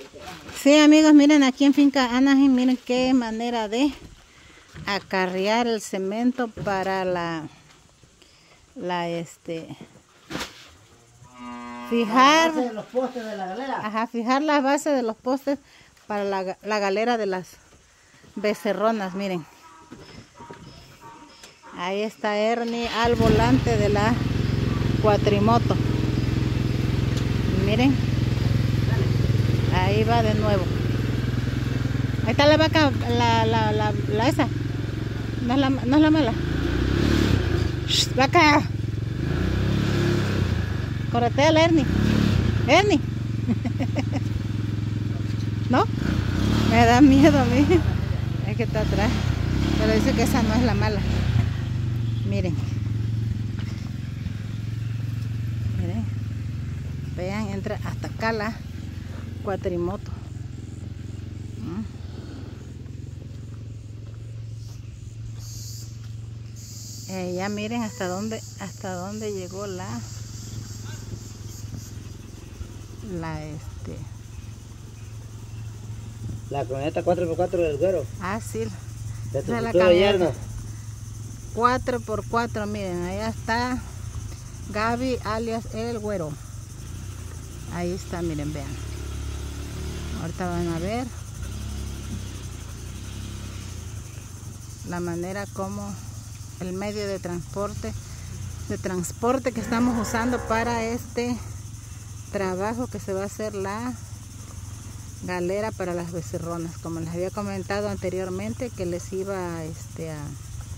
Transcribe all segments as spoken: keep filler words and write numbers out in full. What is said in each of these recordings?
Sí, amigos, miren aquí en Finca Anaheim, miren qué manera de acarrear el cemento para la, la este, fijar, la base de los postes de la galera. Ajá, fijar la base de los postes para la, la galera de las becerronas, miren. Ahí está Ernie al volante de la cuatrimoto. Miren. Ahí va de nuevo. Ahí está la vaca, la, la, la, la esa. No es la, no es la mala. Shh, vaca. Correteala, Ernie. Ernie. ¿No? Me da miedo a mí. Es que está atrás. Pero dice que esa no es la mala. Miren. Miren. Vean, entra hasta acá la cuatrimoto. ¿Mm? Eh, ya miren hasta dónde hasta dónde llegó la la este la camioneta cuatro por cuatro del Güero. Ah, sí. De tu Esa es la futuro yerno. cuatro por cuatro, miren, allá está Gaby alias el Güero. Ahí está, miren, vean. Ahorita van a ver la manera como el medio de transporte de transporte que estamos usando para este trabajo que se va a hacer la galera para las becerronas, como les había comentado anteriormente que les iba este, a,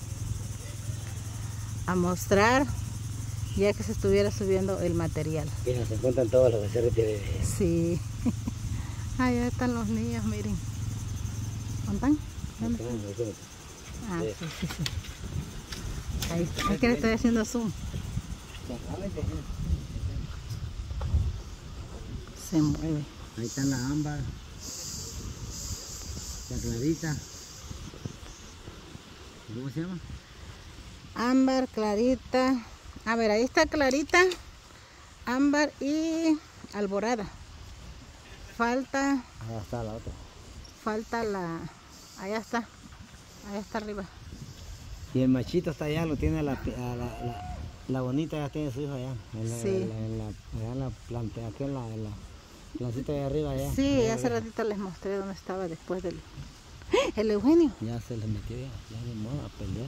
a mostrar ya que se estuviera subiendo el material. Y nos encuentran todos los becerros de bebé. Sí. Allá están los niños, miren. ¿Dónde están? ¿Dónde están? Ah, sí, sí, sí. Ahí está. Es que le estoy haciendo zoom. Se mueve. Ahí está la ámbar. La clarita. ¿Cómo se llama? Ámbar, clarita. A ver, ahí está clarita, ámbar y alborada. Falta. Allá está la otra. Falta la. Allá está. Allá está arriba. Y el machito está allá, lo tiene la, la, la, la bonita, ya tiene su hijo allá. En la, Sí. En la, en la, allá en la planta, aquí en la, en la plantita de arriba allá. Sí, allá hace arriba. ratito les mostré dónde estaba después del. El Eugenio. Ya se les metió ya, ya de modo a pelear.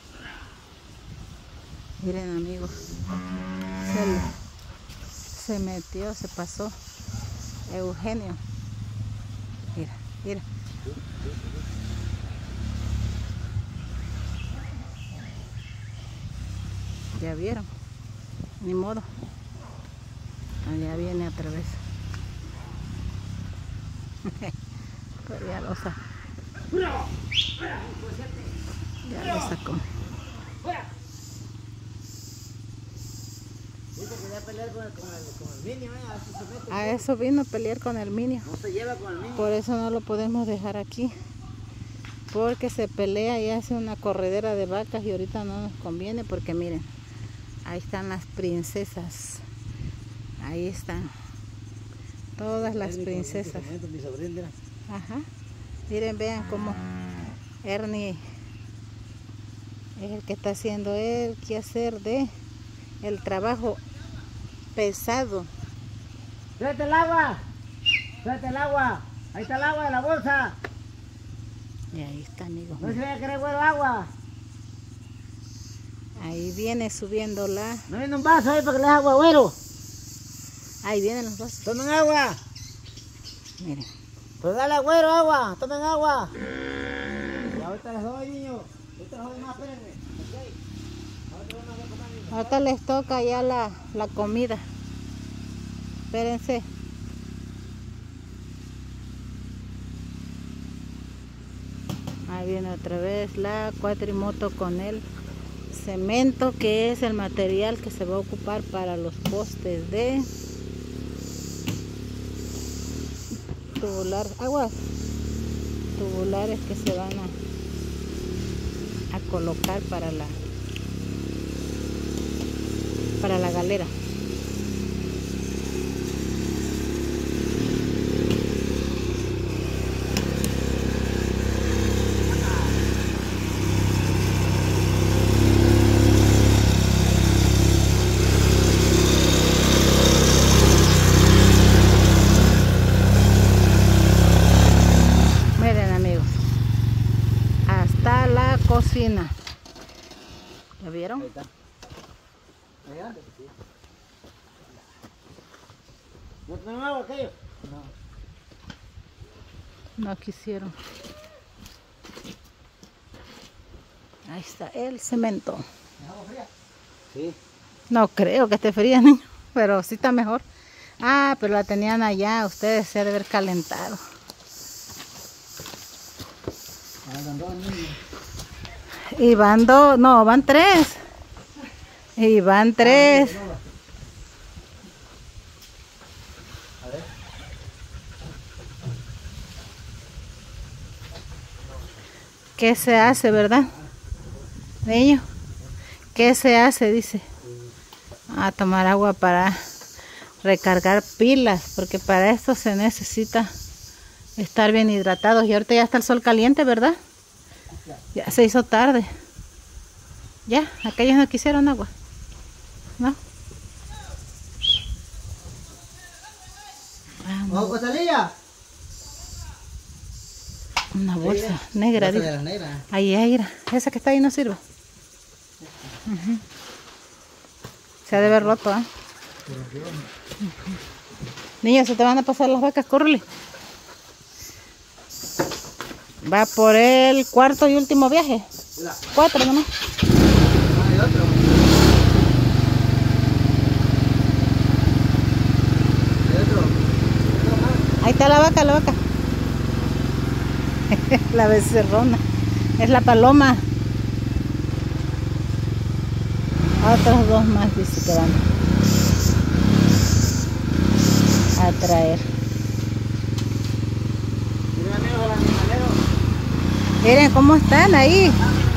Miren, amigos. Se, le, se metió, se pasó. Eugenio. Mira, mira. Ya vieron. Ni modo. Allá viene otra vez. Pero ya lo sacó. Ya lo sacó. Dice que ya pelear con el, con el, con el minio, ¿eh? A eso se mete. A eso vino a pelear con el minio. No se lleva con el minio. Por eso no lo podemos dejar aquí. Porque se pelea y hace una corredera de vacas y ahorita no nos conviene porque miren, ahí están las princesas. Ahí están. Todas las princesas. Mi sobrina. Ajá. Miren, vean cómo Ernie es el que está haciendo el quehacer de el trabajo pesado. ¡Tráete el agua! ¡Tráete el agua! ¡Ahí está el agua de la bolsa! Y ahí está, amigos. No se vaya a querer Güero agua. Ahí viene subiendo la. No viene un vaso ahí para que le dé agua, Güero. Ahí vienen los vasos. Tomen agua. Miren. Pues dale a Güero agua. Tomen agua. Y ahorita les doy, niños. Ahorita les doy más, espérenme. Okay. Ahorita les doy más de comer, niños. Ahorita les toca ya la, la comida. Espérense. Ahí viene otra vez la cuatrimoto con el cemento, que es el material que se va a ocupar para los postes de tubular, aguas tubulares que se van a, a colocar para la para la galera. cocina. ¿Ya vieron? Ahí está. ¿Ahí grande? Sí. ¿No tenemos agua aquello? No. No quisieron. Ahí está el cemento. ¿Es agua fría? Sí. No creo que esté fría, niño, pero sí está mejor. Ah, pero la tenían allá, ustedes se ha de haber calentado. Andan dos niños. Y van dos, no, van tres. Y van tres. A ver. ¿Qué se hace, verdad? Niño, ¿qué se hace? Dice. A tomar agua para recargar pilas, porque para esto se necesita estar bien hidratados. Y ahorita ya está el sol caliente, ¿verdad? Ya se hizo tarde. Ya, aquellos no quisieron agua. ¿No? ¿Ojo, Costalilla? Una bolsa negra. Bolsa de las negras. Ahí, ahí, mira. Esa que está ahí no sirve. Uh-huh. Se ha de ver roto, ¿eh? Uh-huh. Niños, se te van a pasar las vacas, córrele. Va por el cuarto y último viaje. Mira. Cuatro nomás. Ah, hay otro. Hay otro. Ahí está la vaca, la vaca. La becerrona. Es la paloma. Otros dos más dice que van a traer. Miren, amigos del animalero. Miren cómo están ahí.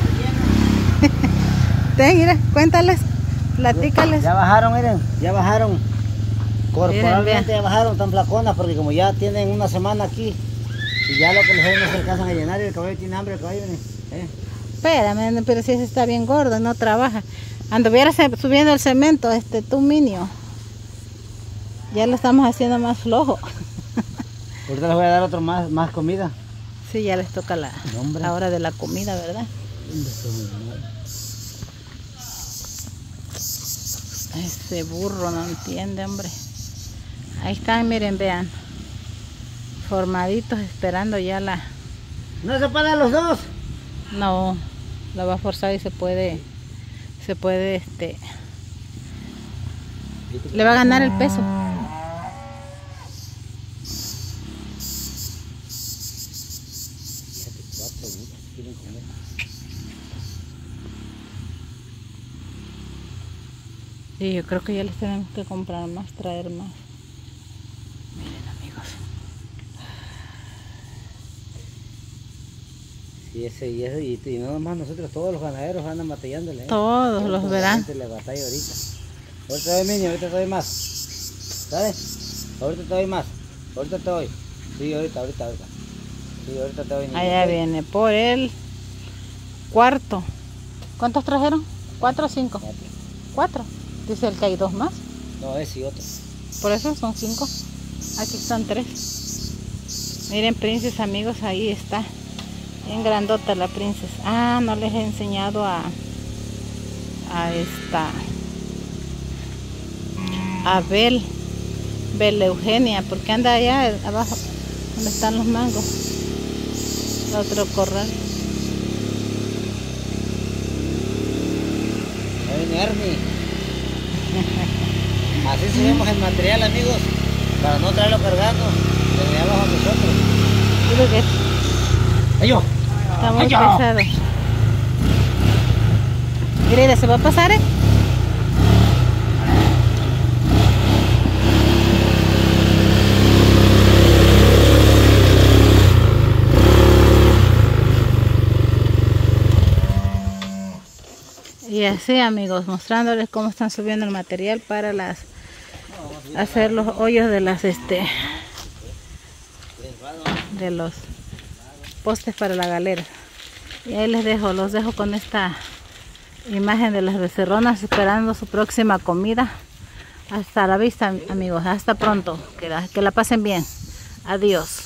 Ten, mira, cuéntales, platícales. Ya bajaron, miren, ya bajaron. Corporalmente Miren, ya bajaron, tan flaconas, porque como ya tienen una semana aquí, y ya lo que les no se alcanzan a llenar, y el caballo tiene hambre, el caballo, miren. ¿Eh? Espérame, pero si ese está bien gordo, no trabaja. Anduviera subiendo el cemento, este, tú minio. Ya lo estamos haciendo más flojo. Ahorita les voy a dar otro más, más comida. Sí, ya les toca la, la hora de la comida, ¿verdad? Ese burro no entiende, hombre. Ahí están, miren, vean. Formaditos esperando ya la... ¿No se pueden los dos? No, la va a forzar y se puede... Se puede, este... Le va a ganar el peso. Sí, yo creo que ya les tenemos que comprar más, traer más. Miren, amigos. Sí, ese y ese, y, y no nomás nosotros, todos los ganaderos andan batallándole. ¿eh? Todos los verán. Le batalla ahorita. Ahorita te doy, niño, ahorita te doy más. ¿Sabes? Ahorita te doy más. Ahorita te doy. Sí, ahorita, ahorita, ahorita. Sí, ahorita te doy, niño. Allá viene por el cuarto. ¿Cuántos trajeron? ¿Cuatro o cinco? Cuatro. ¿Cuatro? Dice el que hay dos más. No, ese y otro. Por eso son cinco. Aquí están tres. Miren, princes, amigos, ahí está. Bien grandota la princesa. Ah, no les he enseñado a a esta a Bel Bel Eugenia, porque anda allá abajo donde están los mangos. Otro corral. Ahí viene Ernie. Así subimos el material, amigos, para no traerlo cargando desde abajo a nosotros. Creo que ¡Ayo! está muy ¡Ayo! pesado. Mira, ¿se va a pasar, eh? Y así, amigos, mostrándoles cómo están subiendo el material para las hacer los hoyos de las este de los postes para la galera. Y ahí les dejo, los dejo con esta imagen de las becerronas esperando su próxima comida. Hasta la vista, amigos, hasta pronto, que la, que la pasen bien. Adiós.